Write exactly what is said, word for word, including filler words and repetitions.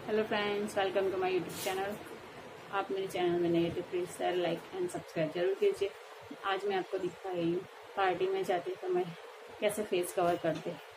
Hello friends, welcome to my YouTube channel. आप मेरे channel में नए तो please share, like and subscribe जरूर कीजिए। आज मैं आपको दिखा रही हूँ पार्टी में जाते समय कैसे फेस कवर करते हैं।